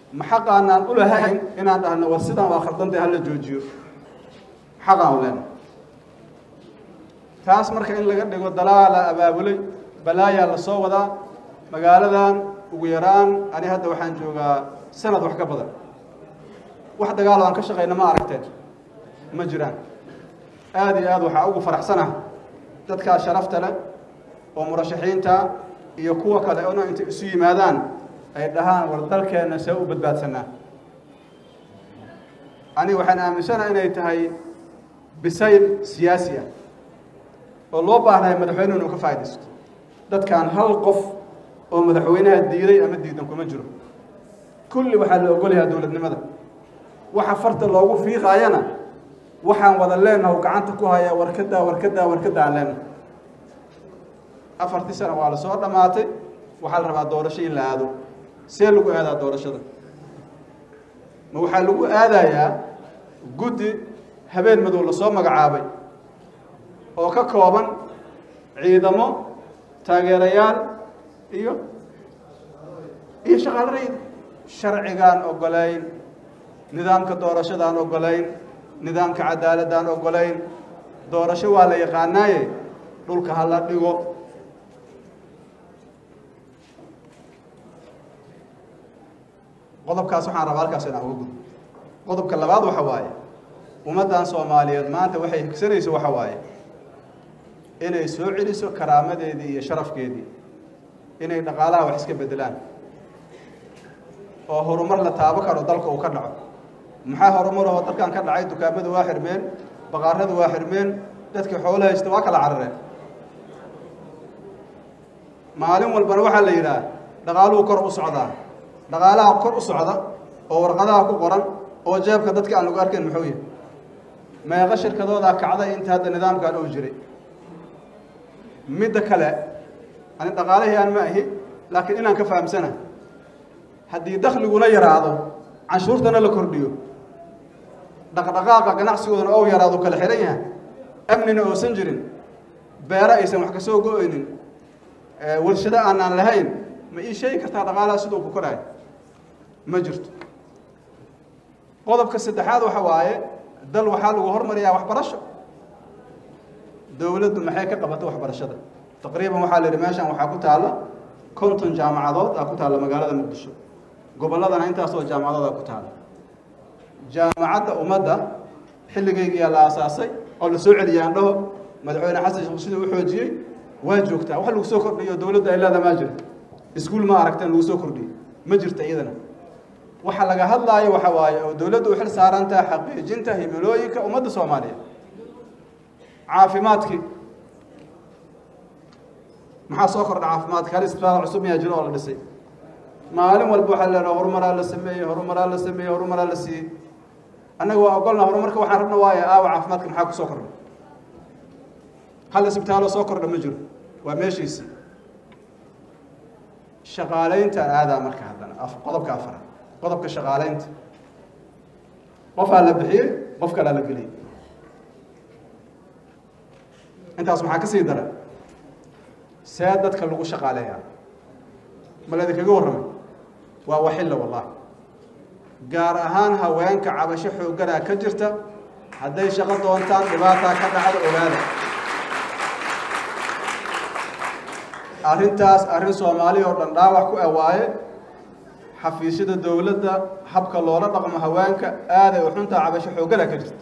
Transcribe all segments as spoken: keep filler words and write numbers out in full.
محقا أن نقول هاي إن أن وسيدا وخلطنت هلا جوجيو حقا ولنا taas marka in laga dhigo dalaala abaabulay balaaya la soo wada magaaladan ugu yaraan ani hadda waxaan joogaa sanad wax ka badan wax dagaal aan ka shaqeeyna ma aragteen ma jiraan aad iyo aad waxa ugu faraxsanahay dadka sharafta leh oo murashaxiinta iyo kuwa kale oo inta isu yimaadaan ay dhahaan war dalkeena soo u badbaadsanaa ani waxaan aaminsanahay inay tahay bisayl siyaasi ah oo loo baahnay madaxweynuhu inuu ka faa'iideysto dadkan hal qof oo madaxweynaha diiday ama diidan kuma jiro kulli waxa la ogol yahay dawladnimada waxa farta loogu fiiqayana waxaan wada leenahay oo gacanta ku haya warkada warkada warkada aan leenahay afartii sano waa la soo dhamaatay waxa la rabaa doorasho in la aado see lagu aadaa doorashada ma waxa lagu aadayaa guddi habeen madow la soo magacaabay oo ka kooban ciidamo taageerayaal iyo iyo shaqaalareed sharcigan ogolayn nidaamka doorashadaan ogolayn nidaamka cadaaladaan ogolayn doorasho waa la yaqaanaaye dhulka hal la dhigo qodobkaas waxaan rabaa halkaas inaan ugu gudbo qodobka labaad waxa waaye ummadan Soomaaliyeed maanta waxay higsanayso waxa waaye inay soo celiso karaamadeedii iyo sharafkeedii inay dhaqaalaha wax iska bedelaan oo horumar la taabo karo dalka uu ka dhaco maxaa horumar oo dalkan ka dhacay dukaamada waa xirmeen baqaarada waa xirmeen dadka xoolaha haysta waa kala carareen maalin walba waxa la yiraahdaa dhaqaaluhu kor u socdaa dhaqaalaha kor u socda oo warqadaha ku qoran oo jeebka dadka aan lagu arkin muxuu yahay meeqa shirkadooda kacday inta hadda nidaamkan uu jiray midda kale ani dhaqaalaha aan ma ahi laakiin inaan ka fahamsana haddii dakhliguna yaraado canshuurtana la kordhiyo dhaqdhaqaaqa ganacsigooda oo yaraado kala xiran yahay amnina oo san jirin beera aysan wax ka soo go'aynin warshada aan aan lahayn ma ii sheegi kartaa dhaqaalaha sidoo ku koray ma jirto qodobka saddexaad waxa waaye dal waxa lagu hormariyaa waxbarasho dawladdu maxay ka qabato waxbarashada taqriiban waxa la yiri meeshan waxa ku taala konton jaamacadood ah ku taala magaalada Muqdisho goboladana intaas oo jaamacadood ku taala jaamacadda ummadda xilligeedii la aasaasay oo la soo celiyay dhaho madaxweyne xasan sheekh sidoo uu xoojiyay waa joogtaa wax lagu soo kordhiyo dawladda ay leedahay ma jiro iskuul ma aragteen lagu soo kordhiyo ma jirta iyadana waxa laga hadlaayo waxa waaye oo dawladdu u xil saaran tahay xaqiijinta himilooyinka ummadda Soomaaliyeed caafimaadkii maxaa soo kordha caafimaadka hal isbitaal cusub ma jiro oo la dhisay maalin walba waxa la horumar la sameeyay horumar la sameeyay horumar la siiyay anaga waa ogolna horumarka waxaan rabnaa waaye aawa caafimaadka maxaa ku soo kordhay hal isbitaal soo kordha ma jiro waa meeshiisi shaqaaleynta aada marka hadana af qodobka afar qodobka shaqaaleynta qof la bixiyay qof kale la geliyay intaas waxa ka sii dara saad dadka lagu shaqaaleeyaa malada kaga warramay waa waxilla wallahi gaar ahaan haweenka cabasho xoogana ka jirta haday shaqo doontaan dhibaato ka dhacdo ogaada arintaas arin Soomaali oo dhan dhaawac ku awaaye xafiisyada dawladda habka loola dhaqmo haweenka aad ay u xunta cabasho xoogana ka jirta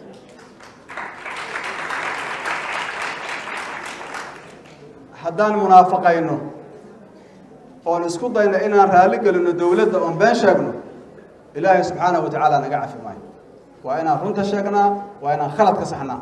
haddaan munaafaqayno oo isku dayno inaan raali galino dawladda oo been sheegno ilaahay subhanahu wa ta'ala naga caafimaay waa inaan runta sheegnaa waa inaan khalad ka saxnaa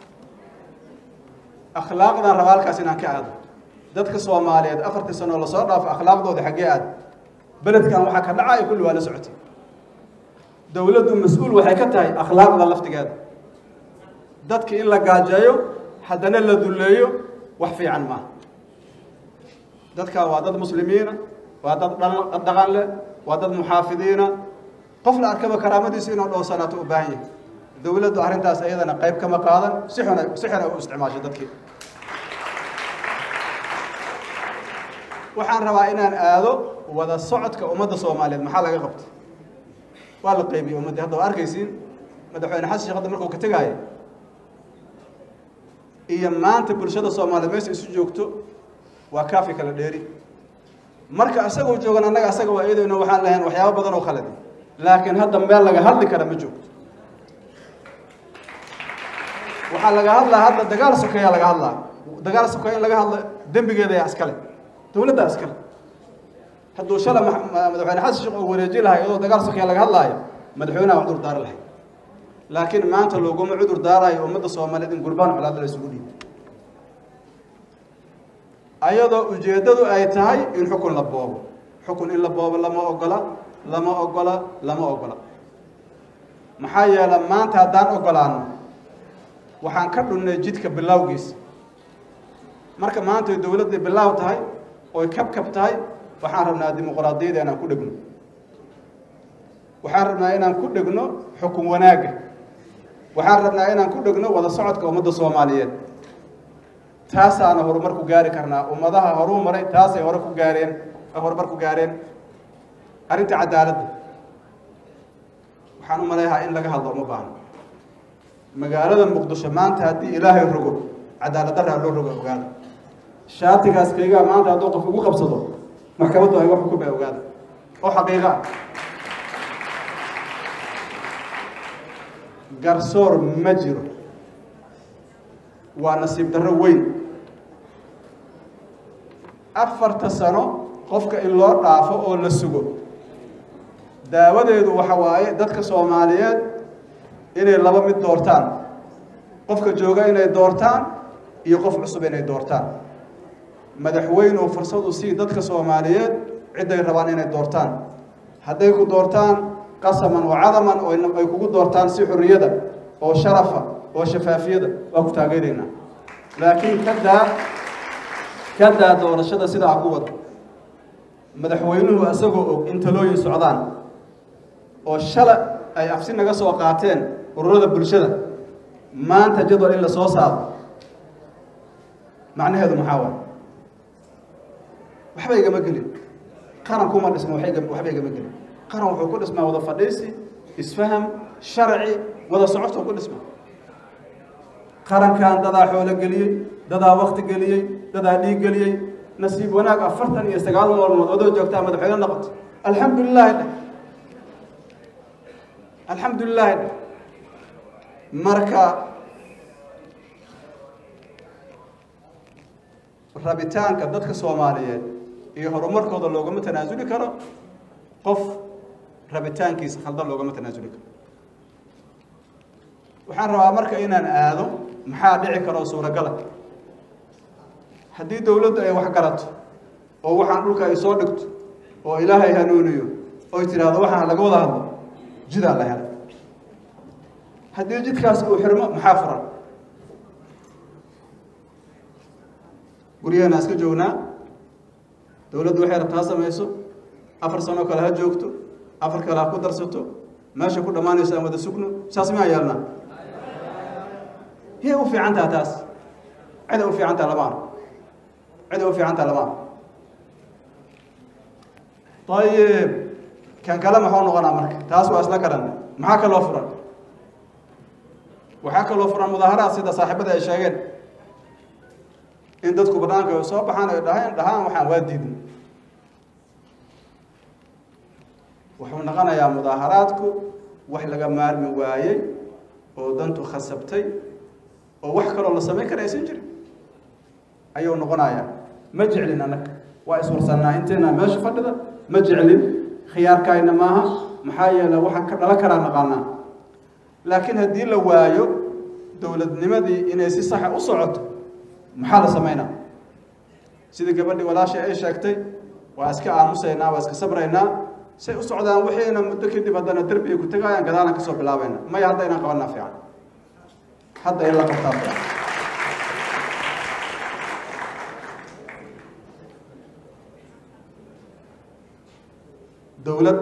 akhlaaqda rabaalkaas inaan ka aado dadka Soomaaliyeed afartii sano la soo dhaaf akhlaaqdooda xagee aad beledkan waxa ka dhacay kullu waa la socotay dawladdu mas'uul waxay ka tahay akhlaaqda laftigeeda dadka in la gaajeeyo hadana la duleeyo wax fiican ma dadka waa dad muslimiina waa dad dhaqan leh waa dad muxaafidiina qof la arkaba karaamadiisa inuu dhowsanato u baahan yahay dawladdu arintaas ayadana qayb kama qaadan si xun si xun u isticmaasho dadkii waxaan rabaa inaan aado wada socodka ummadda Soomaaliyeed maxaa laga qabtay waa la qaybiyey ummadda hadda waa arkaysiin madaxweyne xasan sheekh hadda markuu ka tegaayo iyo maanta bulshada Soomaaliyeed meesha isu joogto waa kaafi kala dheeri marka asagoo joogan annaga asaga waa eedayno waxaan lahayn waxyaabo badan oo khalad laakiin hadda meel laga hadli kara ma joogto waxa laga hadlaa hadda dagaal sokeeya laga hadlaa dagaal sokeeya laga hadla dambigeeda ay askale dawladda askale hadduu shala madaxweyne xasan sheekh oo wareejin lahaa iyadoo dagaal sokeeya laga hadlaayo madaxweynaha cudur daar lahayd laakiin maanta looguma cudur daarayo ummadda Soomaaliyeed in gurbaan colaad la isugu dhiibo ayadoo ujeedadu ay tahay in xukun la boobo xukun in la boobo lama ogola lama ogola lama ogola maxaa yeelay maanta haddaan ogolaano waxaan ka dhunnay jidka bilowgiis marka maanta dawladda bilow tahay oo kabkab tahay waxaan rabnaa dimuqraadiyada inaan ku dhigno waxaan rabnaa inaan ku dhigno xukun wanaaga waxaan rabnaa inaan ku dhigno wada socodka ummadda Soomaaliyeed taasaana horumar ku gaari karnaa ummadaha horumaray taasay hore ku gaareen horumar ku gaareen arinta cadaaladda waxaan u maleeyahay in laga hadlo uma baahno magaalada Muqdisho maanta haddii Ilaahay rogo cadaalad darra loo rogo ogaada shaatigaas kayga maanta hadduu qof ugu qabsado maxkamaddu ay wax ku baa ogaada oo xaqiiqa garsoor ma jiro waa nasiib darro weyn afarta sano qofka in loo dhaafo oo la sugo daawadeedu waxa waaye dadka Soomaaliyeed inay laba mid doortaan qofka jooga inay doortaan iyo qof cusub inay doortaan madaxweynuhu fursad u sii dadka Soomaaliyeed cid ay rabaan inay doortaan hadday ku doortaan qasaman wa cadaman oo ay kugu doortaan si xurriyada oo sharafa oo shafaafiyada waa ku taageerayna laakiin kada kada doorashada sida ugu wada madaxweynuhu asagoo og in talooyin socdaan oo shala ay afsi naga soo qaateen ururada bulshada maanta jadwal in la soo saaro macnaheedu maxaa waa waxba igama gelin qaran kuma dhismo waxba igama gelin qaran wuxuu ku dhismaa wada fadhiisi isfaham sharci wada socodka ku dhismaa qarankan dadaa xoolo geliyey dadaa waqti geliyey dadaa dhiig geliyey nasiib wanaag afartan iyo sagaal maalmood oo joogtaa madaxweyne noqoto alxamdulillaah alxamdulillaah marka rabitaanka dadka Soomaaliyeed iyo horumarkooda loogama tanaasuli karo qof rabitaankiisa khaldan loogama tanaasuli karo waxaan rabaa marka inaan aado maxaa dhici karo suuragal ah haddii dawladdu ay wax garato oo waxaan dhulka ay soo dhigto oo Ilaahay hanuuniyo oo tiraado waxaan laga wada hadlo jida la helay haddii jidkaas uu xirmo maxaa furan guriyana iska joognaa dawladdu waxay rabtaa samayso afar sano kale ha joogto afar kale ha ku darsato meesha ku dhamaanaysa wada sugno saas ma yeelna هي وفي عندها تاس عدا وفي عندها لمان عدا وفي عندها لمان طيب كان كلامه هون غنا مرك تاس واسلا كلام معاك لو فرن وحاك لو فرن مظاهرات سيده صاحبتها ay sheegeen in dadku banaanka soo baxaan ay dhahaan dhahaan waxaan waa diidan wuxuu naqanayaa mudaaharaadku wax laga maarmi waayay oo dantu khasabtay oo wax kale oo la sameyn kara aysan jirin ayuu noqonayaa ma jeclin anaga waa iswarsanaa inteena meesha fadhida ma jeclin khiyaarkayna maaha maxaa yeelay waxa ka dhala kara naqaana laakiin hadii la waayo dawladnimadii inay si sax ah u socoto maxaa la sameynaa sida gabadhii walaashay ay sheegtay waa iska aamusaynaa waa iska sabraynaa say u socdaan waxayna muddo kadib haddana darbiga ku tagayaan gadaalna ka soo bilaabayna may hadda inaan qabanaa fiican hadda in la qabtaa fiican dawlad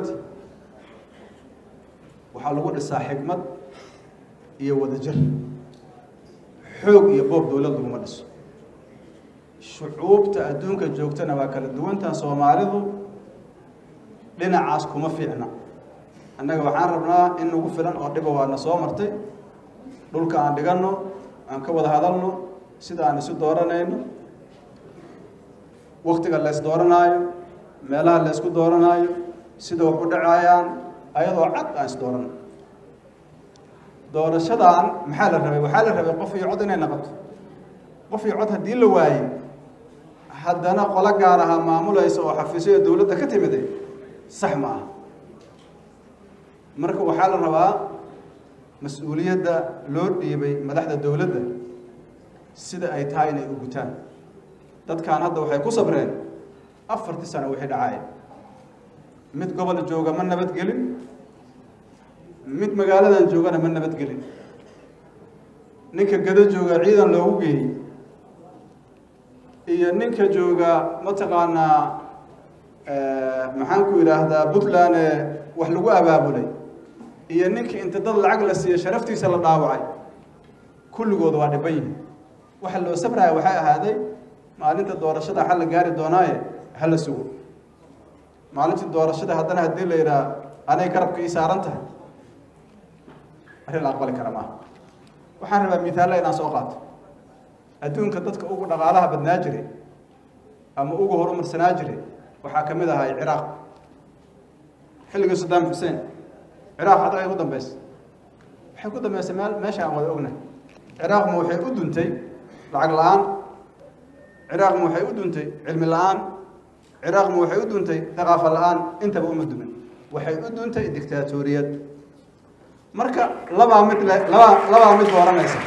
waxaa lagu dhisaa xigmad iyo wadajir xoog iyo boob dawlad laguma dhiso shucuubta adduunka joogtana waa kala duwantaa Soomaalidu dhinacaas kuma fiicna annaga waxaan rabnaa in nagu filan oo dhiba waa na soo martay dhulka aan dhiganno aan ka wada hadalno sida aan isu dooranayno waqtiga la is dooranaayo meelaha la isku dooranaayo sida wax u dhacayaan ayadoo cad aan is dooranno doorashadan maxaa la rabay waxaa la rabay qof iyo cod inay noqoto qof iyo cod haddii la waayey haddana qolo gaar aha maamulaysa oo xafiisyada dowladda ka timide sax ma aha marka waxaa la rabaa mas-uuliyadda loo dhiibay madaxda dowladda sida ay tahay inay u gutaan dadkan hadda waxay ku sabreen afartii sano wixii dhacaya mid gobol jooga ma nabadgelin mid magaaladan joogana ma nabadgelin ninka gado jooga ciidan loogu geeyey iyo ninka jooga mataqaanaa maxaan ku yidhaahdaa puntland wax lagu abaabulay iyo ninka inta dad lacag la siiyo sharaftiisa la dhaawacay kulligood waa dhiban yihin waxa loo sabraya waxay ahaaday maalinta doorashada xal la gaari doonaaye hala sugo maalintii doorashada haddana haddii la yidhaha anay garabka ii saaran tahay arrin la aqbali kara maaha waxaan rabaa mithaalla inaan soo qaato adduunka dadka ugu dhaqaalaha badnaa jiray ama ugu horumarsanaa jiray waxaa ka mid ahay ciraaq xilligii saddam xuseen ciraaq hadda ay ugu dambeysay waxay ku dambeysay meel meesha aan wada ognahay ciraaqma waxay u duntay lacag la-aan ciraaqma waxay u duntay cilmi la-aan ciraaqma waxay u duntay thaqaafo la-aan intaba uma dumin waxay u duntay dictaatoriyad marka labaa mid le labaa labaa mid dooranaysa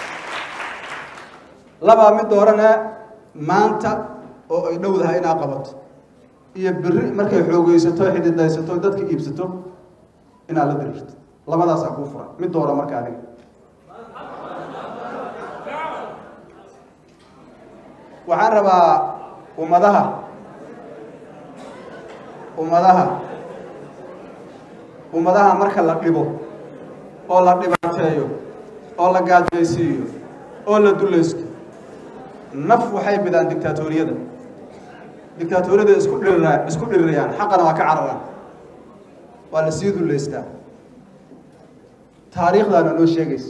labaa mid dooranee maanta oo ay dhowdahay inaa qabato iyo beri markay xoogeysato xididaysato dadka iibsato inaad la diriirto labadaasaa kuu furan mid doora marka adiga waxaan rabaa ummadaha ummadaha ummadaha marka la dhibo oo la dhibaateeyo oo la gaajaysiiyo oo la dulaysto naf waxay bidaan dictaatoriyada dictaatoriyada isku dhirira isku dhirirayaan xaqana waa ka cararaan waa la sii dulaystaa taariikhdaana noo sheegaysa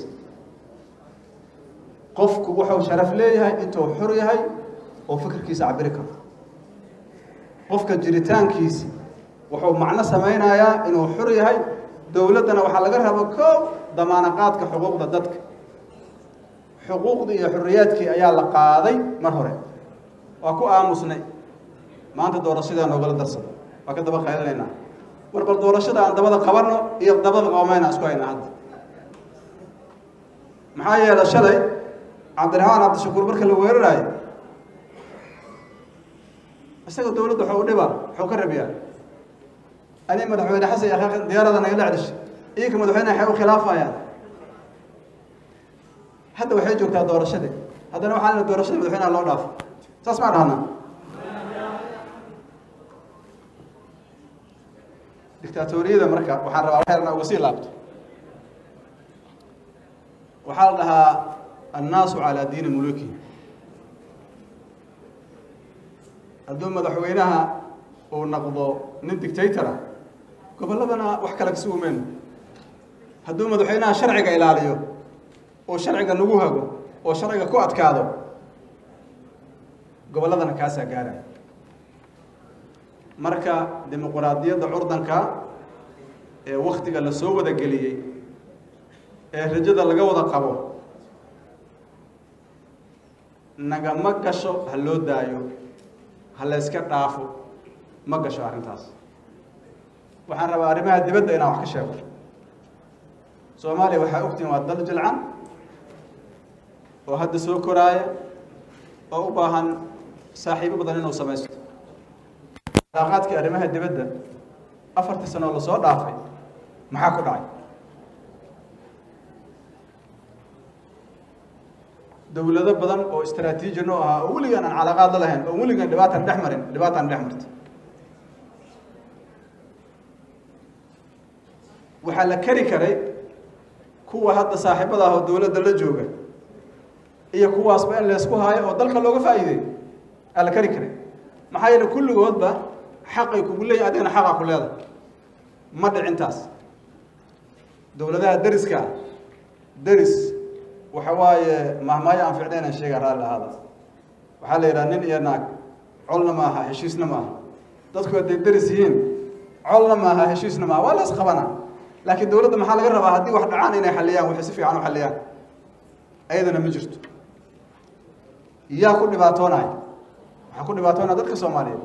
qofku wuxuu sharaf leeyahay intuu xor yahay oo fikirkiisa cabiri karo qofka jiritaankiisa wuxuu macno samaynayaa inuu xor yahay dowladdana waxaa laga rabo koob damaanaqaadka xuquuqda dadka xuquuqda iyo xorriyaadkii ayaa la qaaday mar hore waa ku aamusnay maanta doorashadaa noogala darsado waa ka daba qaylinaynaa war bal doorashada aan dabada qabanno iyo dabada qabamayna isku haynaa hadda maxaa yeelay shalay cabdiraxmaan cabdishakuur marka la weeraraayo isaga dowladda waxuu u dhibaa waxuu ka rabiyaa ani madaxweyne xasan akhaaqan diyaarada nagala celish iyaka madaxweyne waxay u khilaafayaan hadda waxay joogtaa doorashadii haddana waxaa lena doorashada madaxweynaha loo dhaafo saas maa dhahnaa dictaatoriyada marka waxaan rabaa waxyarna uga sii laabto waxaa la dhahaa annaasu calaa diini muluki hadduu madaxweynaha uu noqdo nin dictatora gobolladana wax kale kasi umeyno hadduu madaxweynaha sharciga ilaaliyo oo sharciga nagu hago oo sharciga ku adkaado gobolladana kaasaa gaaraya marka dimuquraadiyadda curdanka ee waktiga la soo wada geliyey ee rajada laga wada qabo nagama gasho ha loo daayo ha la yska dhaafo ma gasho arrintaas waxaan rabaa arrimaha dibadda inaan wax ka sheego soomaaliya waxaa ogtiin waa dal jilcan oo hadda soo koraaya oo u baahan saaxiibo badan inuu samaysto alaaqaadkii arrimaha dibadda afartii sano oo lasoo dhaafay maxaa ku dhacay dowlado badan oo istaraatiiji noo ahaa oo weligaan aan calaaqaad la lahayn oo weligaan dhibaataan dhex marin dhibaataan dhex martay waxaa la kari karay kuwa hadda saaxiibada ah oo dowladda la jooga iyo kuwaasba in laysku haayo oo dalka looga faa'iideeyo aa la kari karay maxaa yeele kulligoodba xaqay kugu leeyahay adigana xaqaa ku leedahay ma dhicintaas دولتها درس كا درس وحواي مهما ينفعنا الشيء قال هذا وحال يرانين يناك علنا معها هشيسنا معها تذكر الدرسين علنا معها هشيسنا معها ولا سخبنا لكن دولة محل غير ربها هدي واحد عانينا حليان وحسفي عنه حليان أيضا مجرد يا كل باتونا كل باتونا دتك سومالي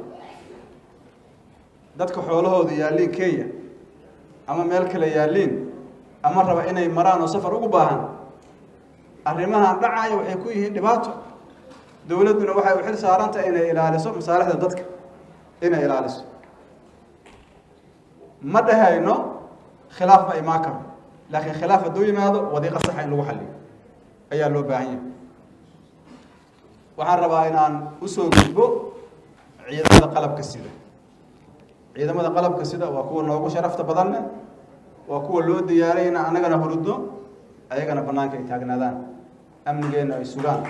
دتك حوله ذي يالين كيا أما ملك ليالين أما ربع إني مران وسفر وقباهن الرماها دعاء وحكويه دباتو دولتنا waxay u xil saarantay inay ilaaliso masaalixda dadka inay ilaaliso ma dhahayno khilaaf ma imaan karo laakiin khilaaf haduu yimaado wadiiqa sax in lagu xalliyo ayaa loo baahan yahay waxaan rabaa inaan u soo gudbo ciidamada qalabka sida ciidamada qalabka sida waa kuwa noogu sharafta badan waa kuwa loo diyaaray in anagana hurudno ayagana banaanka ay taagnaadaan amnigeena ay sugaan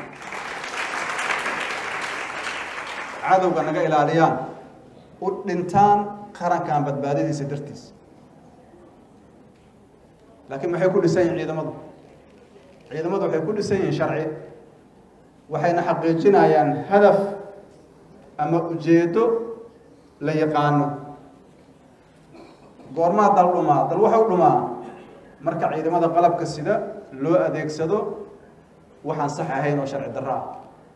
cadowga naga ilaaliyaan u dhintaan qarankan badbaadadiisa dartiis laakiin maxay ku dhisan yihiin ciidamadu ciidamadu waxay ku dhisan yihiin sharci waxayna xaqiijinayaan hadaf ama ujeedo la yaqaano goorma dal dhumaa dal waxa u dhumaa marka ciidamada qalabka sida loo adeegsado waxaan sax ahayn oo sharci darro ah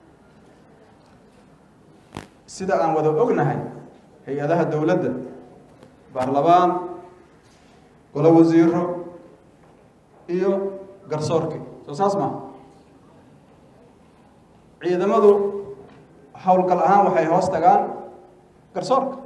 sida aan wada ognahay hay'adaha dawladda baarlamaan golo wasiiro iyo garsoorki soo saas ma ciidamadu hawlgal ahaan waxay hoos tagaan garsoorka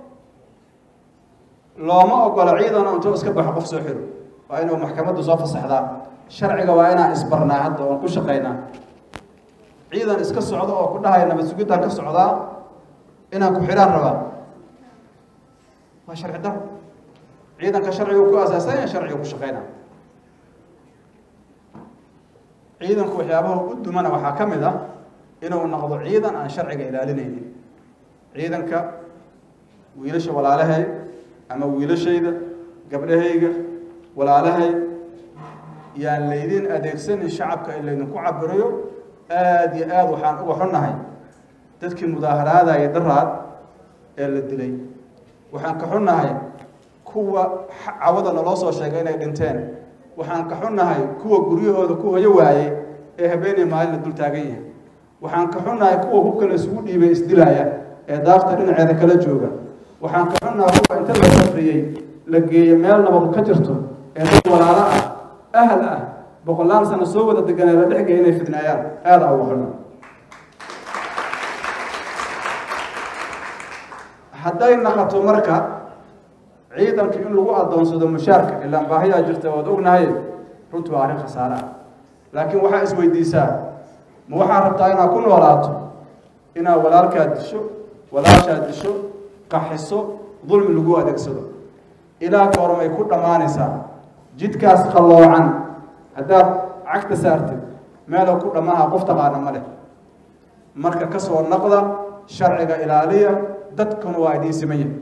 looma ogola ciidan intuu iska baxo qof soo xiro waa inuu maxkamaddu soo fasaxdaa sharciga waa inaan isbarnaa hadda oo ku shaqeynaa ciidan iska socdo oo ku dhahay nabad sugidda ka socdaa inaan ku xiraan rabaa waa sharci darro ciidanka sharcigu ku asaasan yahay sharciga ku shaqeynaa ciidanku waxyaabaha u dumana waxaa ka mid ah inuu noqdo ciidan aan sharciga ilaalinaynin ciidanka wiilasha walaalahay ama wiilashayda gabdhahayga walaalahay yaan laydin adeegsanin shacabka in laydinku cabirayo aad iyo aad waxaan uga xunnahay dadkii mudaaharaadaya daraad ee la dilay waxaan ka xunnahay kuwa cawada naloo soo sheegay inay dhinteen waxaan ka xunnahay kuwa guryahooda ku hoyo waayey ee habeenay maalin la dul taagan yahay waxaan ka xunnahay kuwa hubka la isugu dhiibay isdilaya ee daafta dhinaceeda kala jooga waxaan ka xunnahay kuwa inta la safriyey la geeyo meel nabad ka jirto ee dad walaalo ah ahal ah boqolaal sano soo wada deganaa la dhex geeyay inay fidnaayaan aad ugu xunnahay hadday naqato marka ciidanka in lagu adoonsado mushaarka ilaa baahiyaa jirta waad ognahay runtii waa arrin khasaare ah laakiin waxaa isweydiisaa ma waxaa rabtaa inaad ku noolaato inaad walaalkaa disho walaashaa disho qaxiso dulmi lagu adeegsado ilaa goormay ku dhammaanaysaa jidkaas qalloocan haddaad cagta saartid meelo ku dhammaha qof taqaana ma leh marka ka soo naqda sharciga ilaaliya dadkuna waa idiin siman yihin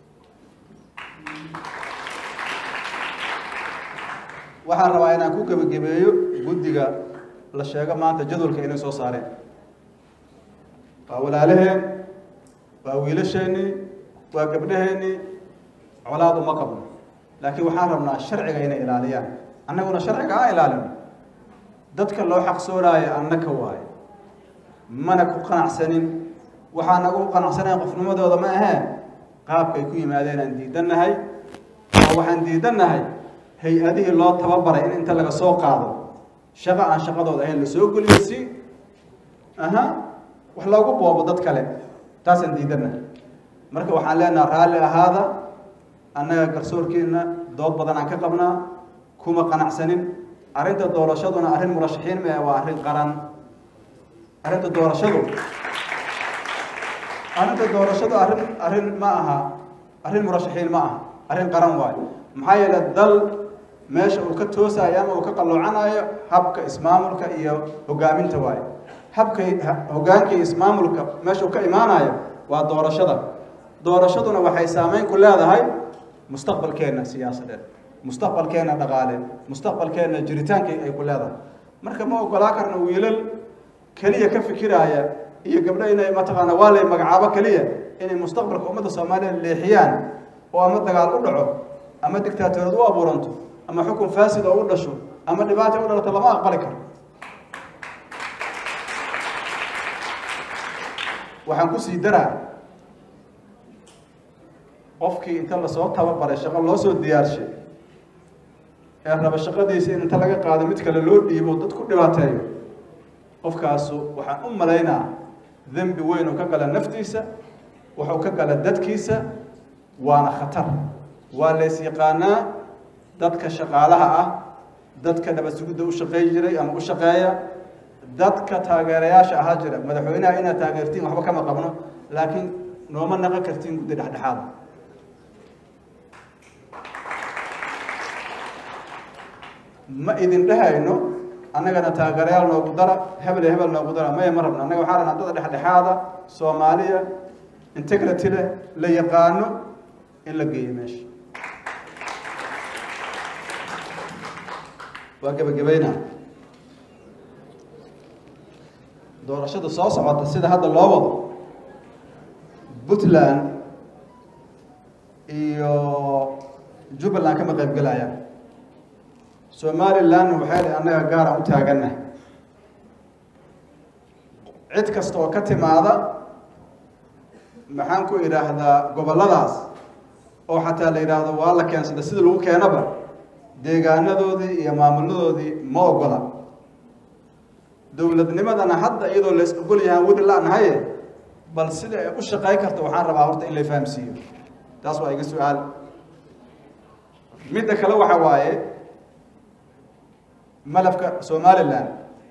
waxaan rabaa inaan ku gebagabeeyo guddiga la sheego maanta jadwalka inay soo saareen waa walaalaheen waa wiilasheenii waa gabdhaheennii colaad uma qabno laakiin waxaan rabnaa sharciga inay ilaaliyaan annaguna sharciga aan ilaalino dadka loo xaqsoonaayo annaka waaye mana ku qanacsanin waxaan nagu qanacsanayn qofnimadooda ma aheen qaabkay ku yimaadeen aan diidannahay oo waxaan diidannahay hay-adihii loo tababaray in inta laga soo qaado shaqo aan shaqadooda ahayn la soo geliyo si aha wax loogu boobo dad kale taasaan diidannahay marka waxaan leenaha raalli ahaada annaga garsoorkeenna dood badan aan ka qabnaa kuma qanacsanin arrinta doorashaduna arrin murashaxiin ma waa arrin qaran arrinta doorashadu arrinta doorashadu arrin arrin ma aha arrin murashaxiin ma aha arrin qaran waayo maxaa yeelay dal meesha uu ka toosayo ama uu ka qalloocanayo habka ismaamulka iyo hogaaminta waayo habka hogaanka iyo ismaamulka meesha uu ka imaanayo waa doorashada doorashaduna waxay saameyn ku leedahay mustaqbalkeena siyaasadeed mustaqbalkeena dhaqaale mustaqbalkeena jiritaankii ay ku leedahay marka ma ogolaa karna wiilal kaliya ka fikiraya iyo gabdho inay mataqaana waa lay magacaabo kaliya inay mustaqbalka ummadda Soomaaliyeed leexiyaan oo ama dagaal u dhaco ama dictatoriyad u abuuranto ama xukun faasid oo u dhasho ama dhibaato u dhalato lama aqbali karo waxaan ku sii daraa qofkii inta la soo tababaray shaqo loo soo diyaarshay ee raba shaqadiisa inta laga qaado mid kale loo dhiibo dad ku dhibaateeyo qofkaas waxaan u maleynaa dambi weyn oo ka gala naftiisa wuxuu ka gala dadkiisa waana khatar waa la yaqaanaa dadka shaqaalaha ah dadka nabad sugidda u shaqeey jiray ama u shaqeeya dadka taageerayaasha ahaa jira madaxweynaha inaad taageertiin waxba kama qabno laakiin nooma naqan kartiin guddi dhexdhexaad ma idin dhahayno annagana taageerayaal noogu dara hebel iyo hebel noogu dara maya ma rabno annaga waxaa rabnaa dad dhexdhexaada Soomaaliya integrity leh la yaqaano in la geeyo meesha waa gabagabayna doorashada soo socota sida hadda loo wado Puntland iyo Jubbaland kama qayb galayaan Somaliland waxay annaga gaar ah u taaganahay cid kasta oo ka timaada maxaan ku iraahdaa goboladaas oo xataa la iraahdo waa la keensaday sida lagu keenaba deegaanadoodii iyo maamuladoodii ma ogola dawladnimadana hadda iyadoo la isogol yahay wadi la nahay bal sida ay u shaqay karto waxaan rabaa horta in la fahamsiiyo taas waa iga su'aal mid kale waxa waaye malafka Somaliland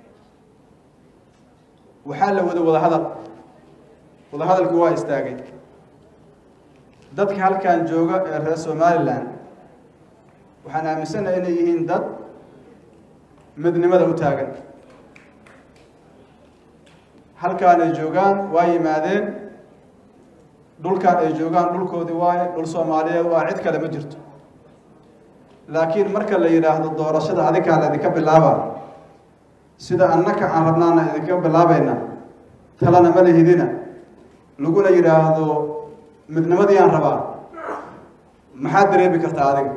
waxaa la wada wada hadal wada hadalku waa istaagay dadka halkan jooga ee reer Somaliland waxaan aaminsanahay inay yihiin dad midnimada u taagan halkaan ay joogaan waa yimaadeen dhulkaan ay joogaan dhulkoodii waaye dhul Soomaaliyeed waa cid kale ma jirto laakiin marka la yiraahdo doorashada adiga la idinka bilaaba sida annaka aan rabnaana idinka bilaabayna talana ma lehidina laguna yiraahdo midnimadii aan rabaa maxaa dareemi kartaa adiga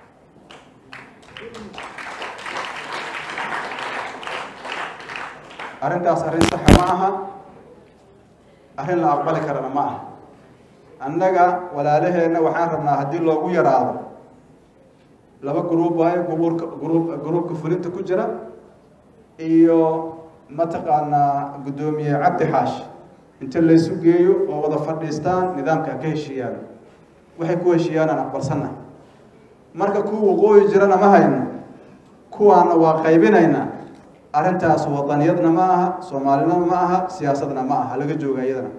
arrintaas arrin sax ma aha arrin la aqbali karana ma aha annaga walaalaheena waxaan rabnaa haddii loogu yaraado laba group waaye gruupka gruupka fulinta ku jira iyo mataqaanaa gudoomiye Cabdi Xaash inta la isu geeyo oo wada fadhiistaan nidaamka ka heshiiyaan waxay ku heshiiyaan aqbalsana marka kuwa waqooyi jirana ma hayno kuwaana waa qaybinayna arrintaas wadaniyadna ma aha Soomaalina ma aha siyaasadna ma aha laga jooga iyadana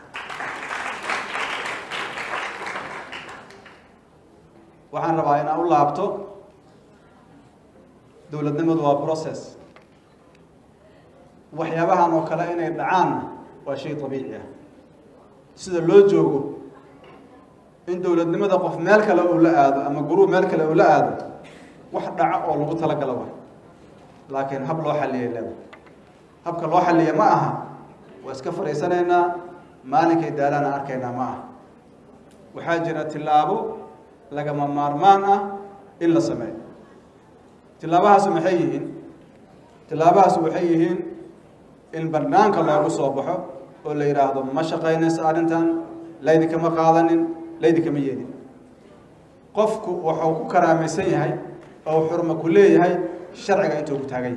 waxaan rabaa in aan u laabto dawladnimadu waa process waxyaabahan oo kale inay dhacaan waa shay dabiici ah sida loo joogo in dawladnimada qof meel kale uu la aado ama group meel kale uu la aado wax dhaca oo lagu tala galo laakiin hab loo xaliyay leedahay habka loo xaliyay ma aha waa iska fariisanaynaa maalinkay daalana arkaynaa ma aha waxaa jira tilaabo lagama maarmaan ah in la sameeyo tilaabahaas maxay yihiin tilaabahaas waxay yihiin in barnaamijka loogu soo baxo oo la yiraahdo ma shaqaynaysa arrintan laydi kama qaadanin laydi kama yeelin qofku wuxuu ku karaamaysan yahay oo xurmo ku leeyahay sharciga intuu ku taagay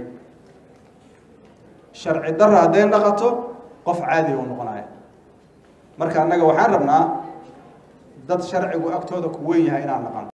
sharci darro hadeen dhaqato qof caadi uu noqonayo marka annaga waxaan rabnaa dad sharcigu agtooda ku weyn yahay inaan naqan